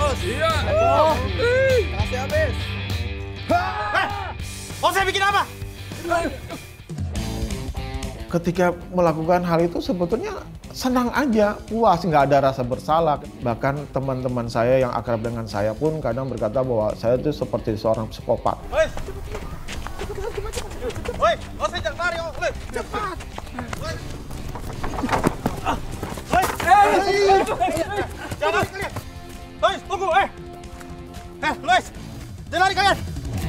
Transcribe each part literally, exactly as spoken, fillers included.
bos. Iya. Oh, kasih habis. Eh, mau saya bikin apa? Ketika melakukan hal itu sebetulnya senang aja, puas, nggak ada rasa bersalah. Bahkan teman-teman saya yang akrab dengan saya pun kadang berkata bahwa saya itu seperti seorang psikopat. Woi, woi, oh saya jangan lari, oh, woi, cepat. Woi, eh, jangan lari kalian. Woi, tunggu, eh, eh, Luis, jangan lari kalian.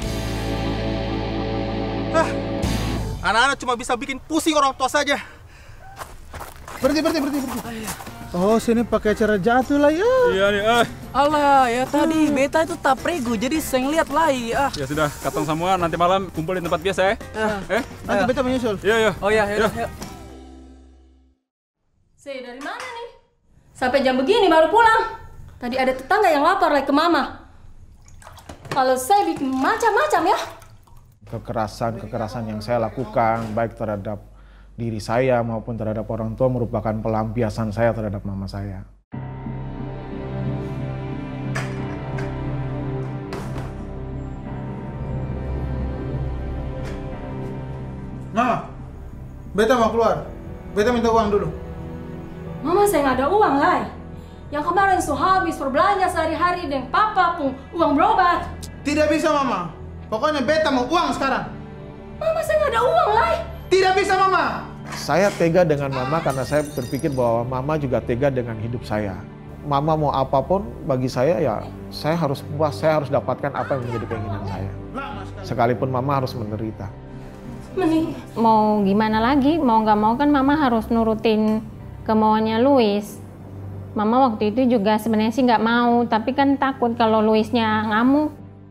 Ah. Anak-anak cuma bisa bikin pusing orang tua saja. Berhenti, berhenti, berhenti, berhenti. Oh, sini pakai cara jatuh lah ya. Iya nih, eh. Alah, ya tadi beta itu tak prego, jadi saya ngeliat lagi. Ah. Ya sudah, katong semua nanti malam kumpul di tempat biasa ya. Ah. Eh? Nanti beta menyusul. Iya, iya. Oh ya, ya, ya. Saya dari mana nih? Sampai jam begini baru pulang. Tadi ada tetangga yang lapor lagi ke mama. Kalau saya bikin macam-macam ya. Kekerasan-kekerasan yang saya lakukan, baik terhadap diri saya maupun terhadap orang tua merupakan pelampiasan saya terhadap mama saya. Mama, beta mau keluar. Beta minta uang dulu. Mama saya nggak ada uang lah. Yang kemarin so habis berbelanja sehari-hari dan papa pun uang berobat. Tidak bisa, Mama. Pokoknya beta mau uang sekarang. Mama saya nggak ada uang lah. Tidak bisa, Mama. Saya tega dengan mama karena saya berpikir bahwa mama juga tega dengan hidup saya. Mama mau apapun bagi saya ya saya harus puas, saya harus dapatkan apa yang menjadi keinginan saya. Sekalipun mama harus menderita. Mending. Mau gimana lagi, mau nggak mau kan mama harus nurutin kemauannya Luis. Mama waktu itu juga sebenarnya sih nggak mau, tapi kan takut kalau Luisnya ngamuk.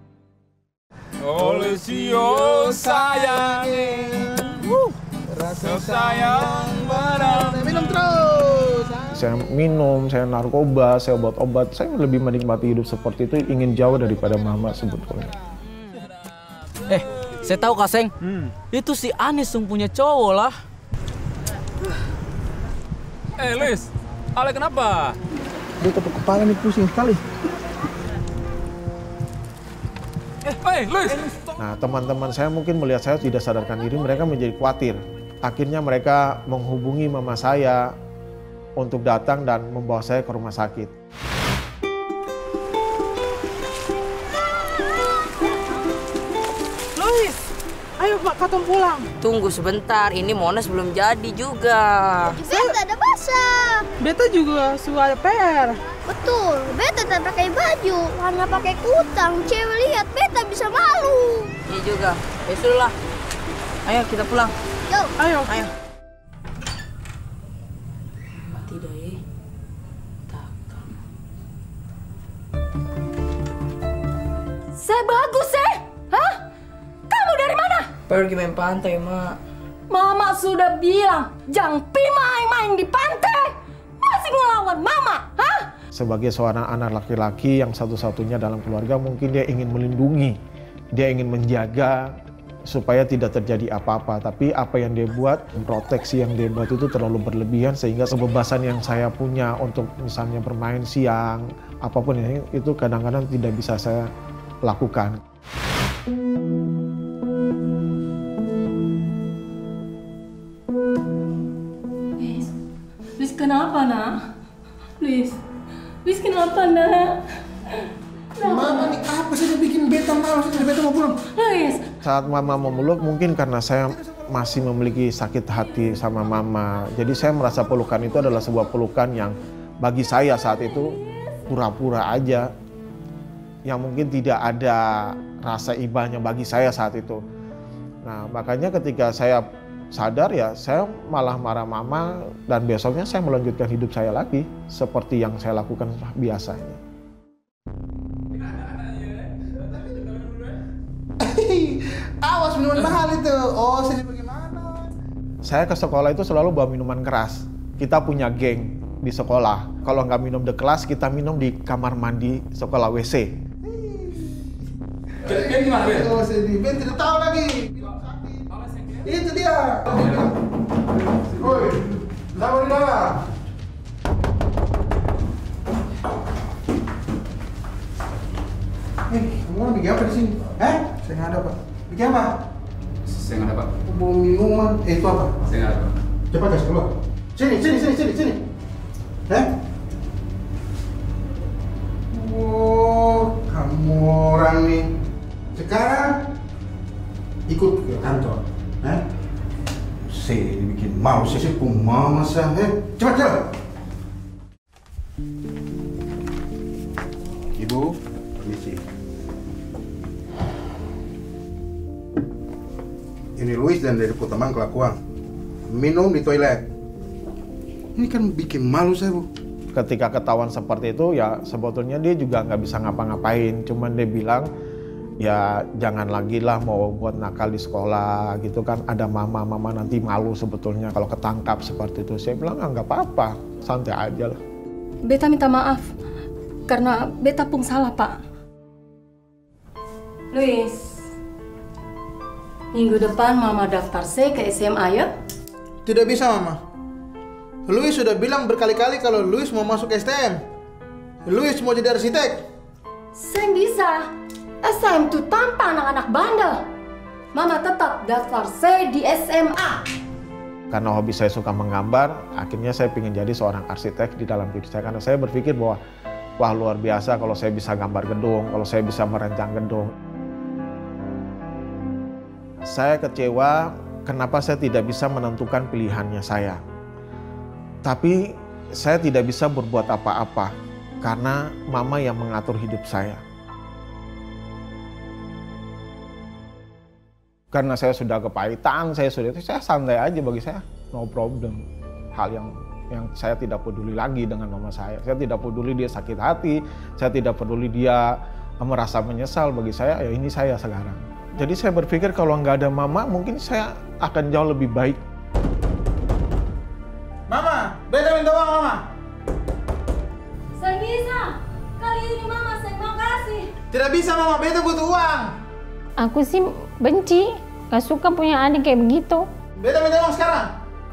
Oleh sio sayang, uh, rasa sayang barang. Minum terus. Saya minum, saya narkoba, saya obat-obat, saya lebih menikmati hidup seperti itu, ingin jauh daripada mama sebetulnya. Eh, saya tahu Kak Seng. Hmm. Itu si Anis yang punya cowok lah. Eh, Luis, Ale kenapa? Dia tepuk kepala nih pusing sekali. Eh, hey, Luis. Nah, teman-teman saya mungkin melihat saya tidak sadarkan diri, mereka menjadi khawatir. Akhirnya mereka menghubungi mama saya untuk datang dan membawa saya ke rumah sakit. Luis, ayo Pak, katong pulang. Tunggu sebentar, ini Monas belum jadi juga. Beta ada basah. Beta juga suka P R. Betul, beta tak pakai baju, karena pakai kutang. Cewek lihat beta bisa malu. Iya juga, ya sudah. Ayo kita pulang. Yo, Ayo. Ayo. Mati deh. Takkan. Saya bagus eh? Hah? Kamu dari mana? Pergi main pantai, Mak. Mama sudah bilang jangan pi main-main di pantai. Masih ngelawan Mama, hah? Sebagai seorang anak laki-laki yang satu-satunya dalam keluarga, mungkin dia ingin melindungi, dia ingin menjaga supaya tidak terjadi apa-apa. Tapi apa yang dia buat, proteksi yang dia buat itu terlalu berlebihan sehingga kebebasan yang saya punya untuk misalnya bermain siang, apapun ini, itu kadang-kadang tidak bisa saya lakukan. Luis, Luis kenapa nak? Luis, Luis kenapa nak? Mama nih apa sih yang bikin beta malu? Beta mau pulang. Luis. Saat mama memeluk, mungkin karena saya masih memiliki sakit hati sama mama. Jadi saya merasa pelukan itu adalah sebuah pelukan yang bagi saya saat itu pura-pura aja. Yang mungkin tidak ada rasa ibahnya bagi saya saat itu. Nah, makanya ketika saya sadar ya, saya malah marah mama dan besoknya saya melanjutkan hidup saya lagi seperti yang saya lakukan biasanya. Awas minuman mahal itu. Oh, sini bagaimana? Saya ke sekolah itu selalu bawa minuman keras. Kita punya geng di sekolah. Kalau nggak minum di kelas, kita minum di kamar mandi sekolah W C. Ben gimana, Ben? Oh, sini. Ben tidak tahu lagi. Itu dia. Woi, kamu di mana? Kamu orang bikin apa di sini? Eh? Saya nggak ada, Pak. Bikin apa? Saya nggak ada, Pak. Bawa minuman. Eh, itu apa? Saya nggak ada, Pak. Cepat kasih keluar. Sini, sini, sini, sini, sini. Eh? Oh, kamu orang nih. Sekarang ikut ke kantor. Eh? Saya dibikin mau, saya pun mau masa. Eh, cepat, cepat. Ibu, permisi. Ini Luis dan dari teman kelakuan. Minum di toilet. Ini kan bikin malu saya, Bu. Ketika ketahuan seperti itu, ya sebetulnya dia juga nggak bisa ngapa-ngapain. Cuman dia bilang, ya jangan lagi lah mau buat nakal di sekolah gitu kan. Ada mama, mama nanti malu sebetulnya kalau ketangkap seperti itu. Saya bilang, ah, nggak apa-apa, santai aja lah. Beta minta maaf, karena beta pun salah, Pak. Luis, minggu depan Mama daftar saya ke S M A ya? Tidak bisa, Mama. Luis sudah bilang berkali-kali kalau Luis mau masuk S T M. Luis mau jadi arsitek. Saya bisa. S M itu tanpa anak-anak bandel. Mama tetap daftar saya di S M A. Karena hobi saya suka menggambar, akhirnya saya ingin jadi seorang arsitek di dalam diri saya. Karena saya berpikir bahwa, wah luar biasa kalau saya bisa gambar gedung, kalau saya bisa merancang gedung. Saya kecewa kenapa saya tidak bisa menentukan pilihannya saya. Tapi saya tidak bisa berbuat apa-apa karena mama yang mengatur hidup saya. Karena saya sudah kepahitan, saya sudah itu saya santai aja, bagi saya no problem. Hal yang yang saya tidak peduli lagi dengan mama saya. Saya tidak peduli dia sakit hati, saya tidak peduli dia merasa menyesal. Bagi saya ya ini saya sekarang. Jadi saya berpikir kalau nggak ada mama mungkin saya akan jauh lebih baik. Mama, beta minta uang, Mama. Saya bisa. Kali ini Mama saya mau kasih. Tidak bisa, Mama, beta butuh uang. Aku sih benci, gak suka punya adik kayak begitu. Beta minta uang sekarang.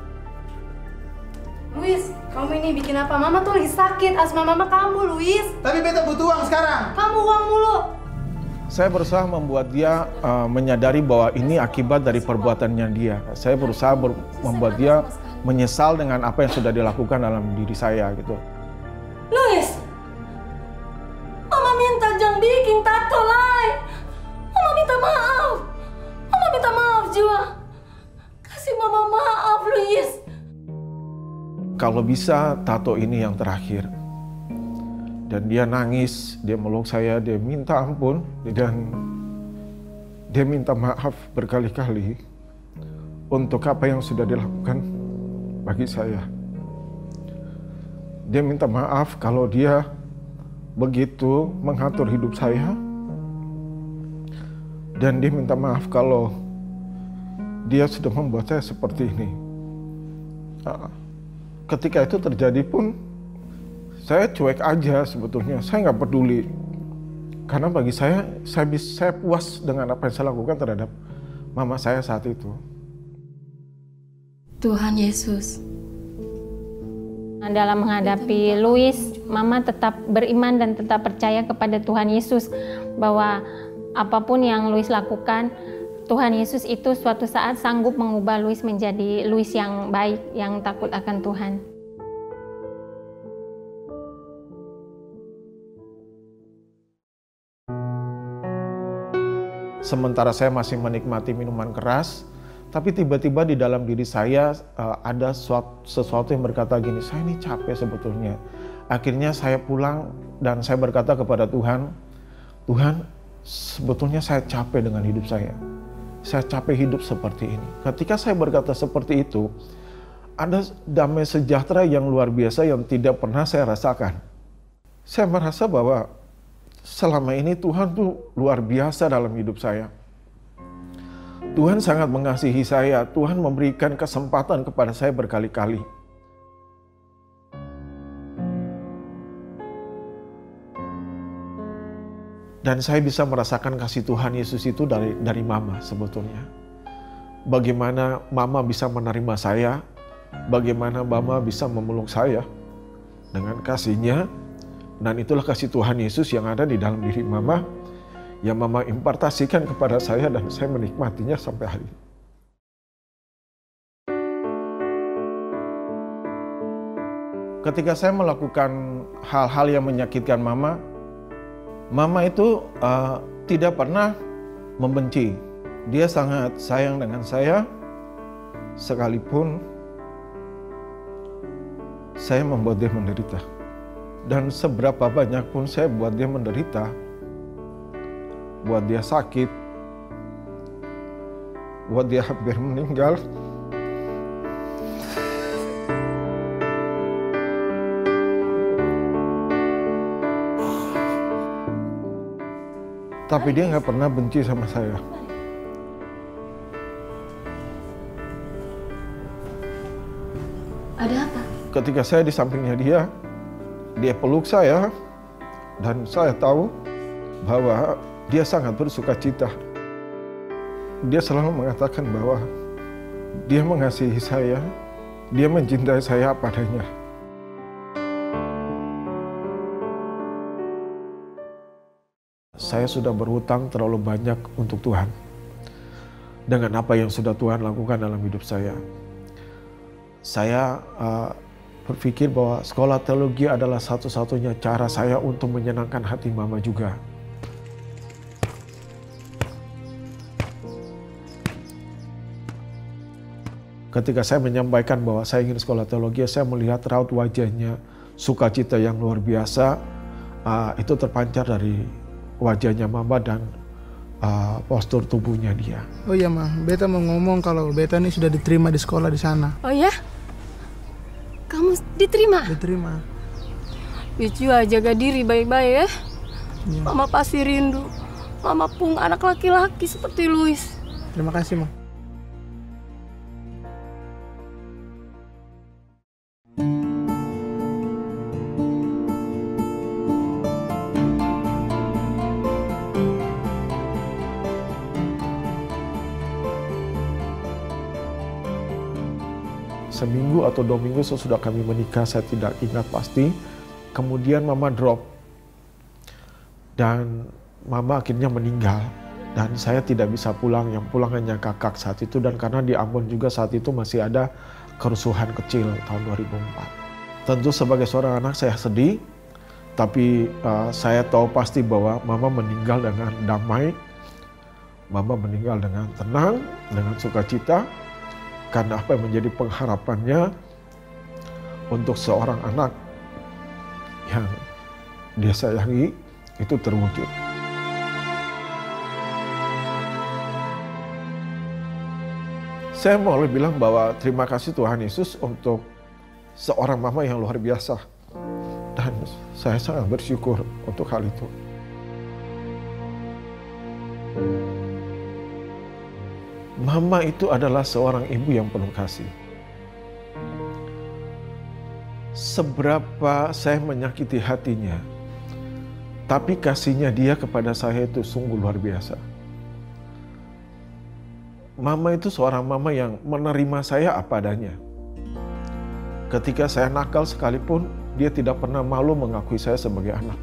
Luis, kamu ini bikin apa? Mama tuh lagi sakit, asma Mama kambuh, Luis. Tapi beta butuh uang sekarang. Kamu uang mulu. Saya berusaha membuat dia uh, menyadari bahwa ini akibat dari perbuatannya dia. Saya berusaha ber membuat dia menyesal dengan apa yang sudah dilakukan dalam diri saya gitu. Luis, Mama minta jangan bikin tato lain. Mama minta maaf. Mama minta maaf juga. Kasih Mama maaf, Luis. Kalau bisa tato ini yang terakhir. Dan dia nangis, dia meluk saya, dia minta ampun, dan dia minta maaf berkali-kali untuk apa yang sudah dilakukan bagi saya. Dia minta maaf kalau dia begitu mengatur hidup saya, dan dia minta maaf kalau dia sudah membuat saya seperti ini. Ketika itu terjadi pun, saya cuek aja sebetulnya, saya nggak peduli. Karena bagi saya, saya, bisa, saya puas dengan apa yang saya lakukan terhadap mama saya saat itu. Tuhan Yesus. Dalam menghadapi Luis, Mama tetap beriman dan tetap percaya kepada Tuhan Yesus. Bahwa apapun yang Luis lakukan, Tuhan Yesus itu suatu saat sanggup mengubah Luis menjadi Luis yang baik, yang takut akan Tuhan. Sementara saya masih menikmati minuman keras, tapi tiba-tiba di dalam diri saya uh, ada suatu, sesuatu yang berkata gini, saya ini capek sebetulnya. Akhirnya saya pulang dan saya berkata kepada Tuhan, Tuhan, sebetulnya saya capek dengan hidup saya. Saya capek hidup seperti ini. Ketika saya berkata seperti itu, ada damai sejahtera yang luar biasa yang tidak pernah saya rasakan. Saya merasa bahwa selama ini Tuhan tuh luar biasa dalam hidup saya. Tuhan sangat mengasihi saya. Tuhan memberikan kesempatan kepada saya berkali-kali. Dan saya bisa merasakan kasih Tuhan Yesus itu dari dari Mama sebetulnya. Bagaimana Mama bisa menerima saya, bagaimana Mama bisa memeluk saya dengan kasih-Nya. Dan itulah kasih Tuhan Yesus yang ada di dalam diri Mama, yang Mama impartasikan kepada saya dan saya menikmatinya sampai hari ini. Ketika saya melakukan hal-hal yang menyakitkan Mama, Mama itu uh, tidak pernah membenci. Dia sangat sayang dengan saya, sekalipun saya membuat dia menderita. Dan seberapa banyak pun saya buat dia menderita, buat dia sakit, buat dia hampir meninggal, tapi dia nggak pernah benci sama saya. Ada apa? Ketika saya di sampingnya dia, dia peluk saya, dan saya tahu bahwa dia sangat bersuka cita. Dia selalu mengatakan bahwa dia mengasihi saya, dia mencintai saya apa adanya. Saya sudah berhutang terlalu banyak untuk Tuhan dengan apa yang sudah Tuhan lakukan dalam hidup saya. Saya uh, berpikir bahwa sekolah teologi adalah satu-satunya cara saya untuk menyenangkan hati Mama juga. Ketika saya menyampaikan bahwa saya ingin sekolah teologi, saya melihat raut wajahnya, sukacita yang luar biasa, uh, itu terpancar dari wajahnya Mama dan uh, postur tubuhnya dia. Oh iya Ma, beta mau ngomong kalau beta ini sudah diterima di sekolah di sana. Oh ya? Kamu diterima? Diterima. Yujua, jaga diri baik-baik ya. Ya. Mama pasti rindu. Mama pun anak laki-laki seperti Luis. Terima kasih Ma. Seminggu atau dua minggu sesudah kami menikah, saya tidak ingat pasti. Kemudian Mama drop. Dan Mama akhirnya meninggal. Dan saya tidak bisa pulang, yang pulang hanya kakak saat itu. Dan karena di Ambon juga saat itu masih ada kerusuhan kecil tahun dua ribu empat. Tentu sebagai seorang anak saya sedih. Tapi uh, saya tahu pasti bahwa Mama meninggal dengan damai. Mama meninggal dengan tenang, dengan sukacita. Karena apa yang menjadi pengharapannya untuk seorang anak yang dia sayangi itu terwujud. Saya mau bilang bahwa terima kasih Tuhan Yesus untuk seorang mama yang luar biasa. Dan saya sangat bersyukur untuk hal itu. Mama itu adalah seorang ibu yang penuh kasih. Seberapa saya menyakiti hatinya, tapi kasihnya dia kepada saya itu sungguh luar biasa. Mama itu seorang mama yang menerima saya apa adanya. Ketika saya nakal sekalipun, dia tidak pernah malu mengakui saya sebagai anak.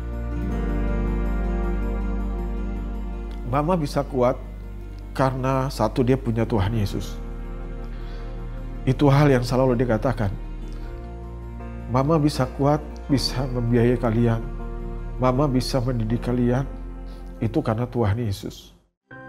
Mama bisa kuat karena satu, dia punya Tuhan Yesus. Itu hal yang selalu dia katakan. Mama bisa kuat, bisa membiayai kalian. Mama bisa mendidik kalian. Itu karena Tuhan Yesus.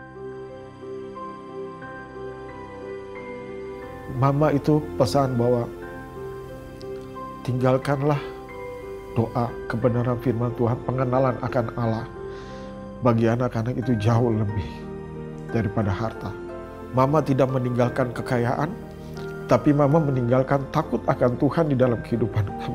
Mama itu pesan bahwa tinggalkanlah doa, kebenaran firman Tuhan, pengenalan akan Allah. Bagi anak-anak itu jauh lebih daripada harta. Mama tidak meninggalkan kekayaan, tapi Mama meninggalkan takut akan Tuhan di dalam kehidupan kamu.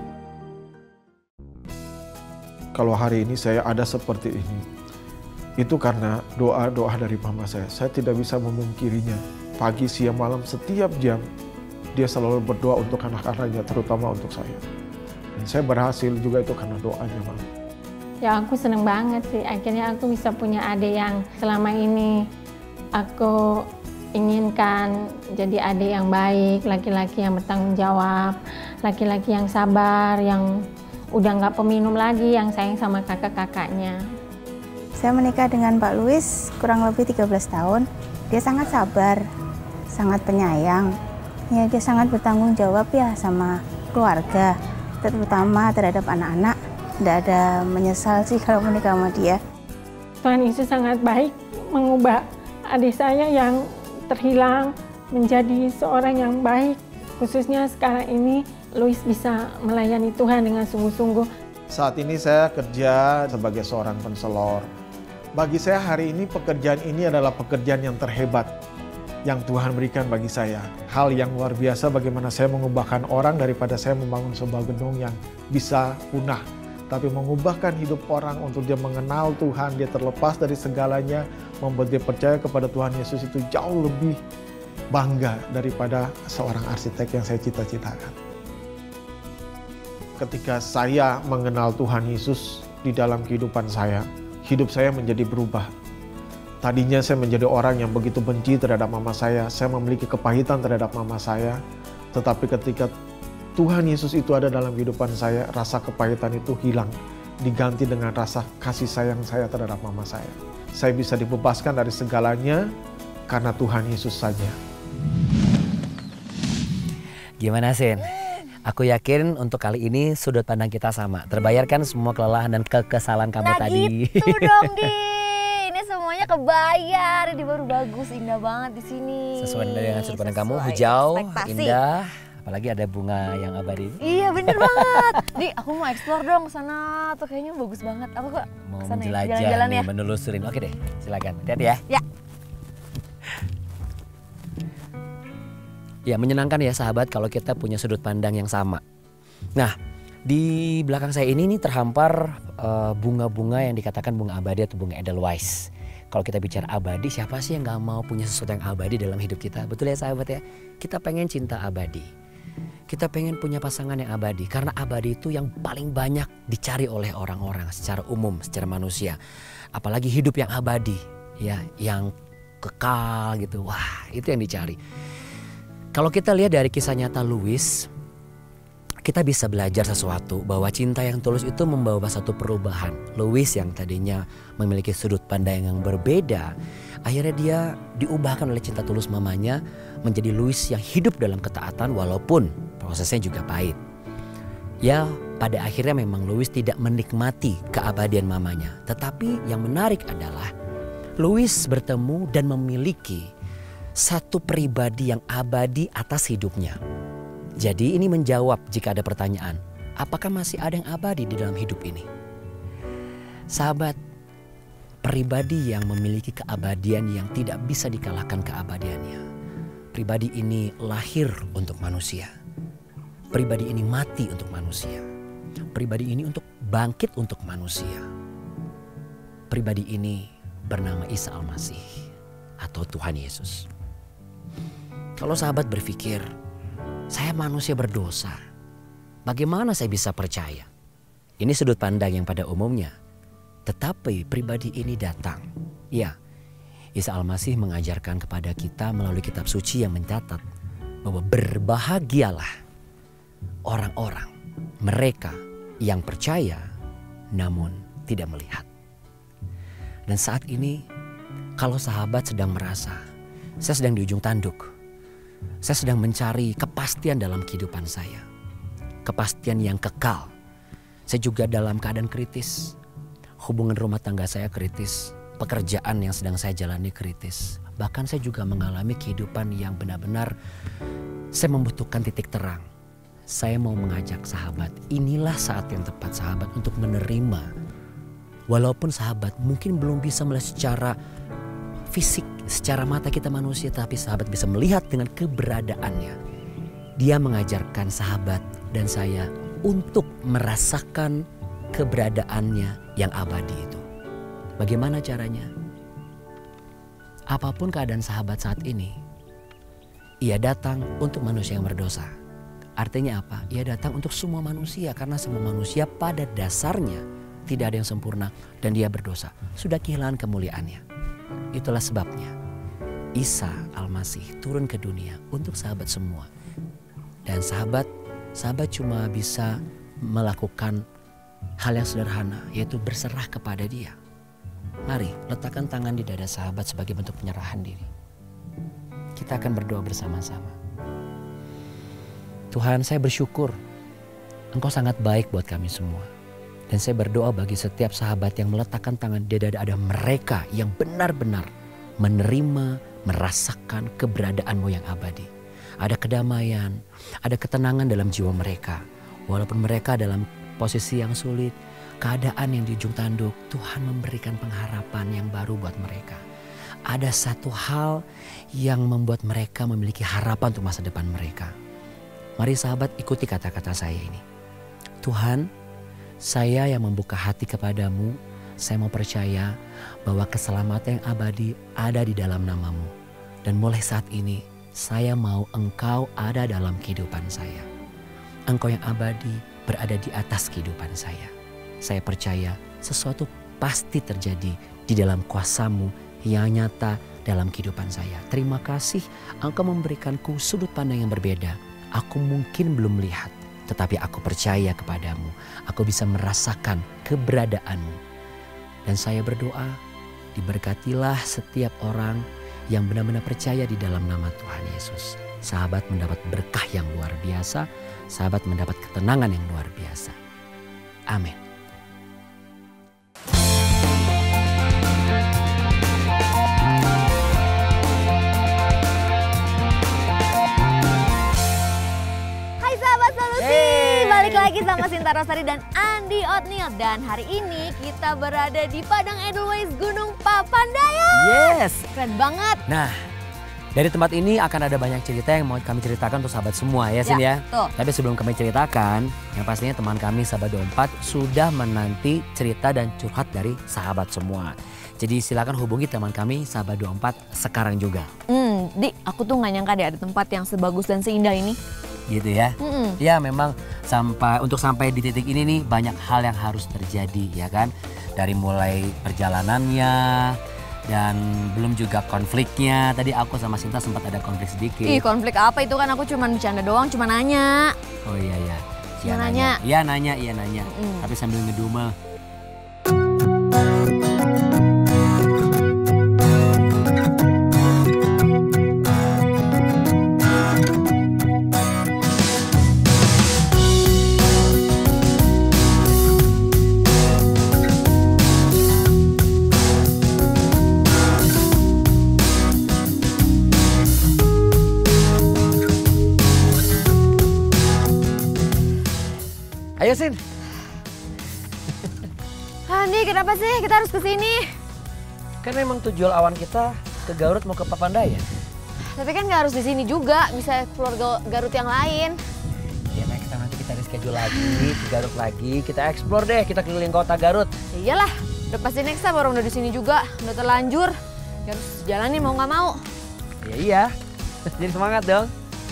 Kalau hari ini saya ada seperti ini, itu karena doa-doa dari Mama saya. Saya tidak bisa memungkirinya. Pagi, siang, malam, setiap jam, dia selalu berdoa untuk anak-anaknya, terutama untuk saya. Dan saya berhasil juga itu karena doanya Mama. Ya aku seneng banget sih, akhirnya aku bisa punya adik yang selama ini aku inginkan, jadi adik yang baik, laki-laki yang bertanggung jawab, laki-laki yang sabar, yang udah nggak peminum lagi, yang sayang sama kakak-kakaknya. Saya menikah dengan Pak Luis kurang lebih tiga belas tahun. Dia sangat sabar, sangat penyayang. Ya, dia sangat bertanggung jawab ya sama keluarga, terutama terhadap anak-anak. Tidak ada menyesal sih kalau menikah sama dia. Tuhan Yesus sangat baik, mengubah adik saya yang terhilang menjadi seorang yang baik. Khususnya sekarang ini, Luis bisa melayani Tuhan dengan sungguh-sungguh. Saat ini saya kerja sebagai seorang konselor. Bagi saya hari ini pekerjaan ini adalah pekerjaan yang terhebat yang Tuhan berikan bagi saya. Hal yang luar biasa bagaimana saya mengubahkan orang daripada saya membangun sebuah gedung yang bisa punah. Tapi mengubahkan hidup orang untuk dia mengenal Tuhan, dia terlepas dari segalanya, membuat dia percaya kepada Tuhan Yesus itu jauh lebih bangga daripada seorang arsitek yang saya cita-citakan. Ketika saya mengenal Tuhan Yesus di dalam kehidupan saya, hidup saya menjadi berubah. Tadinya saya menjadi orang yang begitu benci terhadap mama saya, saya memiliki kepahitan terhadap mama saya. Tetapi ketika Tuhan Yesus itu ada dalam kehidupan saya, rasa kepahitan itu hilang, diganti dengan rasa kasih sayang saya terhadap mama saya. Saya bisa dibebaskan dari segalanya karena Tuhan Yesus saja. Gimana, Sin? Aku yakin untuk kali ini sudut pandang kita sama. Terbayarkan semua kelelahan dan kekesalan kamu nah tadi. Gitu dong, Di. Ini semuanya kebayar. Ini baru bagus, indah banget di sini. Sesuai dengan sudut pandang kamu, hijau, ekspektasi. indah. Apalagi ada bunga yang abadi. Iya, bener banget. Di, aku mau explore dong sana. Tuh kayaknya bagus banget. Aku kok Mau kesana ya, menjelajah jalan-jalan nih, ya. menelusurin. Oke deh, silakan. Hati-hati ya. Ya. Ya, menyenangkan ya sahabat kalau kita punya sudut pandang yang sama. Nah, di belakang saya ini nih terhampar uh, bunga-bunga yang dikatakan bunga abadi atau bunga Edelweiss. Kalau kita bicara abadi, siapa sih yang gak mau punya sesuatu yang abadi dalam hidup kita? Betul ya sahabat ya? Kita pengen cinta abadi. Kita pengen punya pasangan yang abadi. Karena abadi itu yang paling banyak dicari oleh orang-orang secara umum, secara manusia. Apalagi hidup yang abadi, ya, yang kekal gitu. Wah, itu yang dicari. Kalau kita lihat dari kisah nyata Luis, kita bisa belajar sesuatu bahwa cinta yang tulus itu membawa satu perubahan. Luis yang tadinya memiliki sudut pandang yang berbeda, akhirnya dia diubahkan oleh cinta tulus mamanya menjadi Luis yang hidup dalam ketaatan walaupun prosesnya juga pahit. Ya, pada akhirnya memang Luis tidak menikmati keabadian mamanya. Tetapi yang menarik adalah Luis bertemu dan memiliki satu pribadi yang abadi atas hidupnya. Jadi ini menjawab jika ada pertanyaan, apakah masih ada yang abadi di dalam hidup ini? Sahabat, pribadi yang memiliki keabadian yang tidak bisa dikalahkan keabadiannya. Pribadi ini lahir untuk manusia. Pribadi ini mati untuk manusia. Pribadi ini untuk bangkit untuk manusia. Pribadi ini bernama Isa Al-Masih atau Tuhan Yesus. Kalau sahabat berpikir, saya manusia berdosa, bagaimana saya bisa percaya? Ini sudut pandang yang pada umumnya. Tetapi pribadi ini datang. Ya, Isa Al-Masih mengajarkan kepada kita melalui kitab suci yang mencatat bahwa berbahagialah orang-orang, mereka yang percaya namun tidak melihat. Dan saat ini kalau sahabat sedang merasa, saya sedang di ujung tanduk. Saya sedang mencari kepastian dalam kehidupan saya. Kepastian yang kekal. Saya juga dalam keadaan kritis. Hubungan rumah tangga saya kritis. Pekerjaan yang sedang saya jalani kritis. Bahkan saya juga mengalami kehidupan yang benar-benar saya membutuhkan titik terang. Saya mau mengajak sahabat, inilah saat yang tepat sahabat untuk menerima. Walaupun sahabat mungkin belum bisa melihat secara fisik, secara mata kita manusia, tapi sahabat bisa melihat dengan keberadaannya. Dia mengajarkan sahabat dan saya untuk merasakan keberadaannya yang abadi itu. Bagaimana caranya? Apapun keadaan sahabat saat ini, ia datang untuk manusia yang berdosa. Artinya apa? Ia datang untuk semua manusia karena semua manusia pada dasarnya tidak ada yang sempurna dan dia berdosa. Sudah kehilangan kemuliaannya. Itulah sebabnya Isa Al-Masih turun ke dunia untuk sahabat semua. Dan sahabat, sahabat cuma bisa melakukan hal yang sederhana, yaitu berserah kepada dia. Mari letakkan tangan di dada sahabat sebagai bentuk penyerahan diri. Kita akan berdoa bersama-sama. Tuhan, saya bersyukur Engkau sangat baik buat kami semua. Dan saya berdoa bagi setiap sahabat yang meletakkan tangan di dada mereka yang benar-benar menerima, merasakan keberadaanmu yang abadi. Ada kedamaian, ada ketenangan dalam jiwa mereka. Walaupun mereka dalam posisi yang sulit, keadaan yang di ujung tanduk, Tuhan memberikan pengharapan yang baru buat mereka. Ada satu hal yang membuat mereka memiliki harapan untuk masa depan mereka. Mari sahabat ikuti kata-kata saya ini. Tuhan, saya yang membuka hati kepadamu, saya mau percaya bahwa keselamatan yang abadi ada di dalam namamu. Dan mulai saat ini, saya mau Engkau ada dalam kehidupan saya. Engkau yang abadi berada di atas kehidupan saya. Saya percaya sesuatu pasti terjadi di dalam kuasa-Mu yang nyata dalam kehidupan saya. Terima kasih Engkau memberikanku sudut pandang yang berbeda. Aku mungkin belum melihat, tetapi aku percaya kepadamu. Aku bisa merasakan keberadaanmu. Dan saya berdoa, diberkatilah setiap orang yang benar-benar percaya di dalam nama Tuhan Yesus. Sahabat mendapat berkah yang luar biasa, sahabat mendapat ketenangan yang luar biasa. Amin. Hai sahabat Solusi, hey. Balik lagi sama Sinta Rosari dan Andi Otniel. Dan hari ini kita berada di Padang Edelweiss Gunung Papandayan. Yes. Keren banget. Nah, dari tempat ini akan ada banyak cerita yang mau kami ceritakan untuk sahabat semua ya Sin ya. Tuh. Tapi sebelum kami ceritakan, yang pastinya teman kami sahabat dua puluh empat sudah menanti cerita dan curhat dari sahabat semua. Jadi silakan hubungi teman kami sahabat dua puluh empat sekarang juga. Hmm, Di, aku tuh nggak nyangka deh ada tempat yang sebagus dan seindah ini. Gitu ya. Mm-mm. Ya memang sampai untuk sampai di titik ini nih banyak hal yang harus terjadi ya kan. Dari mulai perjalanannya dan belum juga konfliknya. Tadi aku sama Sinta sempat ada konflik sedikit. Ih, konflik apa itu kan aku cuma bercanda doang, cuma nanya. Oh iya ya. Cuma nanya. Iya nanya, iya nanya. Mm. Tapi sambil ngedumel. Ayo Sin. Andi, kenapa sih kita harus kesini? Kan memang tujuan awan kita ke Garut mau ke Papandayan. Tapi kan nggak harus di sini juga, bisa keluar Garut yang lain. Ya nah kita nanti kita reschedule lagi, ke Garut lagi, kita explore deh, kita keliling kota Garut. Ya iyalah, udah pasti next time orang udah di sini juga, udah terlanjur. Ya harus jalanin mau nggak mau. Ya iya, jadi semangat dong.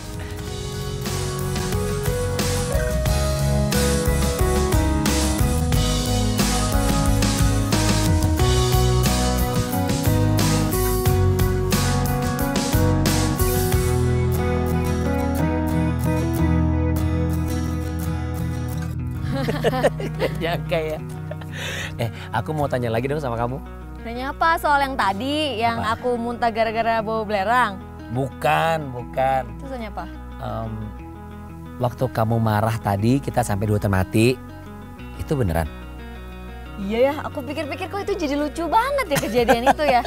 Nyangka ya. Eh, aku mau tanya lagi dong sama kamu. Nanya apa soal yang tadi, yang apa? aku muntah gara-gara bawa belerang? Bukan, bukan. Terus nanya apa? Um, waktu kamu marah tadi kita sampai dua mati, itu beneran? Iya ya, aku pikir-pikir kok itu jadi lucu banget ya kejadian itu ya.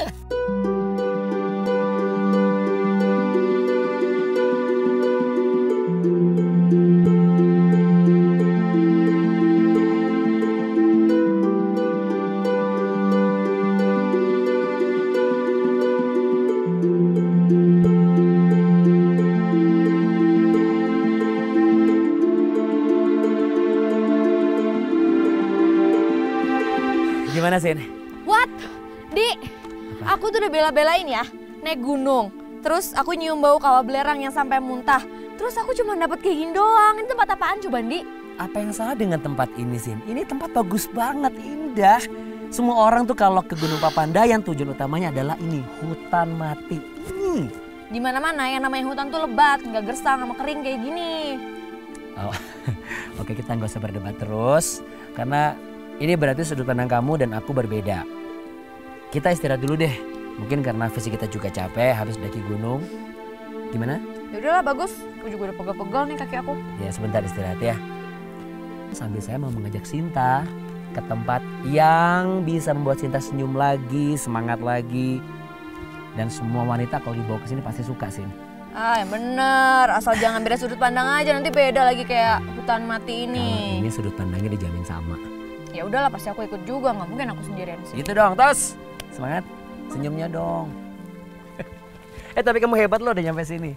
Gimana Sin? What? Di, aku tuh udah bela-belain ya naik gunung. Terus aku nyium bau kawah belerang yang sampai muntah. Terus aku cuma dapat kayak gini doang. Ini tempat apaan coba, Di? Apa yang salah dengan tempat ini Sin? Ini tempat bagus banget, indah. Semua orang tuh kalau ke Gunung Papandayan tujuan utamanya adalah ini, hutan mati. Ini. Di mana-mana yang namanya hutan tuh lebat, nggak gersang sama kering kayak gini. Oh, oke kita nggak usah berdebat terus karena ini berarti sudut pandang kamu dan aku berbeda. kita istirahat dulu deh. Mungkin karena fisik kita juga capek habis daki gunung. Gimana? Ya udahlah bagus, aku juga udah pegel-pegel nih kaki aku. Ya sebentar istirahat ya. Sambil saya mau mengajak Sinta ke tempat yang bisa membuat Sinta senyum lagi, semangat lagi. Dan semua wanita kalau dibawa ke sini pasti suka, Sin. Ah, yang bener. Asal jangan beda sudut pandang aja, nanti beda lagi kayak hutan mati ini. Nah, ini sudut pandangnya dijamin sama. Ya udahlah, pasti aku ikut juga, nggak mungkin aku sendirian sih. Gitu dong, Tos. Semangat, senyumnya dong. Eh tapi kamu hebat loh udah nyampe sini.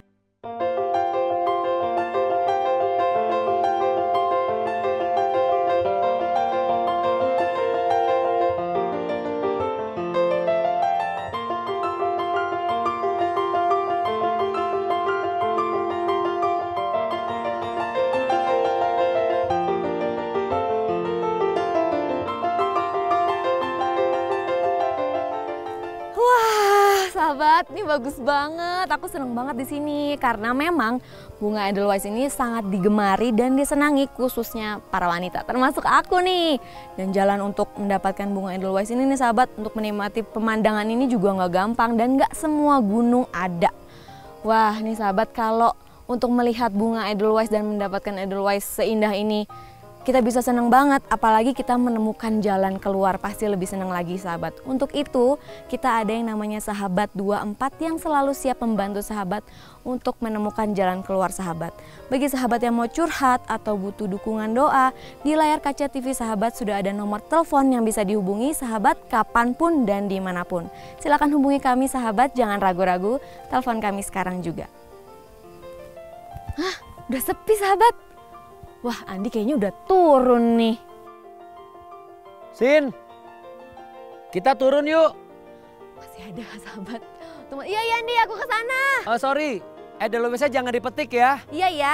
Sahabat, ini bagus banget. Aku seneng banget di sini karena memang bunga Edelweiss ini sangat digemari dan disenangi khususnya para wanita, termasuk aku nih. Dan jalan untuk mendapatkan bunga Edelweiss ini nih sahabat, untuk menikmati pemandangan ini juga nggak gampang dan nggak semua gunung ada. Wah, nih sahabat, kalau untuk melihat bunga Edelweiss dan mendapatkan Edelweiss seindah ini, kita bisa senang banget, apalagi kita menemukan jalan keluar, pasti lebih senang lagi sahabat. Untuk itu kita ada yang namanya Sahabat dua puluh empat yang selalu siap membantu sahabat untuk menemukan jalan keluar sahabat. Bagi sahabat yang mau curhat atau butuh dukungan doa, di layar kaca T V sahabat sudah ada nomor telepon yang bisa dihubungi sahabat kapanpun dan dimanapun. Silakan hubungi kami sahabat, jangan ragu-ragu, telepon kami sekarang juga. Hah, udah sepi sahabat. Wah, Andi kayaknya udah turun nih. Sin, kita turun yuk. Masih ada sahabat. Tunggu, iya iya Andi, aku ke sana. Oh sorry, Edelweissnya jangan dipetik ya. Iya ya.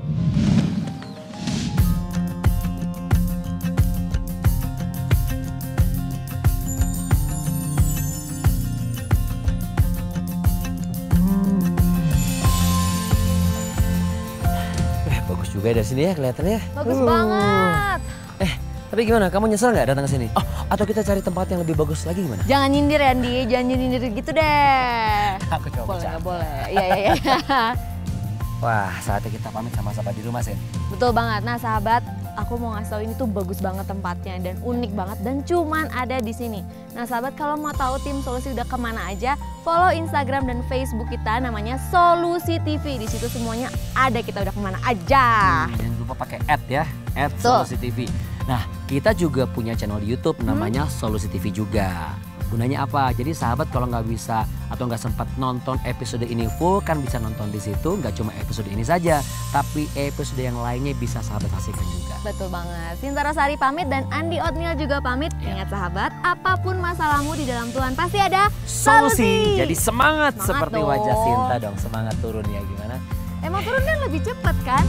Juga dari sini ya kelihatannya. Bagus uh. banget. Eh, tapi gimana? Kamu nyesel nggak datang ke sini? Oh, atau kita cari tempat yang lebih bagus lagi gimana? Jangan nyindir ya, Andi. Jangan nyindir gitu deh. Aku coba. Boleh, nggak boleh. Iya, iya, iya. Wah, saatnya kita pamit sama sahabat di rumah, Sin. Betul banget. Nah, sahabat, aku mau ngasih tau ini tuh bagus banget tempatnya dan unik banget dan cuman ada di sini. Nah, sahabat, kalau mau tahu tim Solusi udah kemana aja, follow Instagram dan Facebook kita namanya Solusi T V. Di situ semuanya ada, kita udah kemana aja. Hmm, jangan lupa pakai ad ya, ad Solusi T V. Nah, kita juga punya channel di YouTube namanya hmm. Solusi T V juga. Gunanya apa? Jadi sahabat kalau nggak bisa atau nggak sempat nonton episode ini full kan bisa nonton di situ. Nggak cuma episode ini saja, tapi episode yang lainnya bisa sahabat saksikan juga. Betul banget. Sinta Rosari pamit dan Andi Otniel juga pamit. Ya. Ingat sahabat, apapun masalahmu di dalam Tuhan pasti ada solusi. solusi. Jadi semangat, semangat seperti dong. wajah Sinta dong. Semangat turun ya gimana? Emang turun kan lebih cepat kan?